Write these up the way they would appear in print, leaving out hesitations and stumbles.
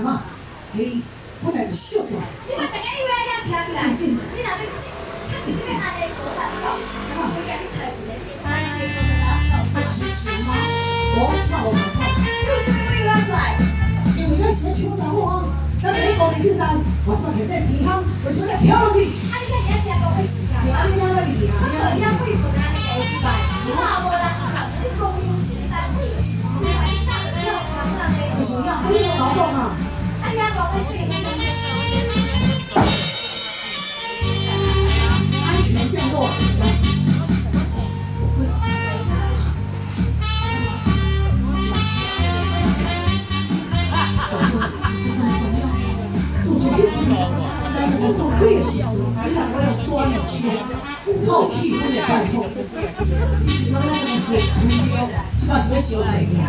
嘛，伊本来就小大。 你嘛大家以为安尼听起来，你若要你要安尼做法到，我会甲你猜一个，你是说的哪条？ 是钱吗？我即摆我唔看。 你为什么又要出来？ 因为咱是要抢查某啊，咱每个年轻人，我即摆摕这天空，为什么要跳落去？ 啊，你看人家吃讲要死啊！ 你哪里去啊？ 我人家会分安尼个一摆，怎么无人看？你公有钱单位，你还是大的要看那个。 是想要，你有劳动啊？ 啊，你讲要死， 安全降落，来。我做亏的时阵，你若我用砖来敲，透气我就拜托。以前咱那个会，即摆是要烧钱呀。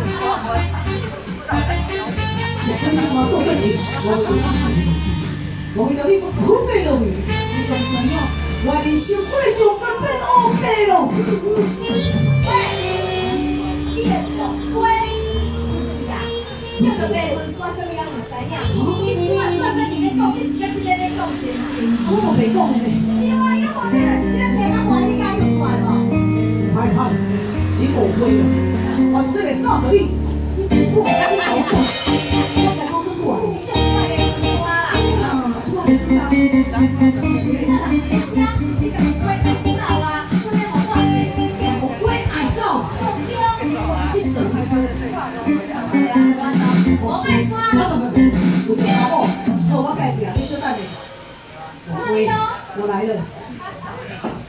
我你怎么做对去？我为了你，我困袂落去。你讲怎样？我人生我的中间变乌白咯。 你个龟呀！你个白分刷什么样唔知影？你主要在你咧讲，你是甲即个咧讲是毋是？ 我袂讲的。 因为因为这个是这个天啊，还你家用快无？ 歹歹，你误会了。我绝对袂扫互你。你不敢你搞我，我敢讲这句啊。什么？什么学生？ 你知啊？你个龟爱走啊，所以好话的。 我龟爱走。这什么？ 我爱穿。 不，有电话不？好，我改变，你稍等下。我龟，我来了。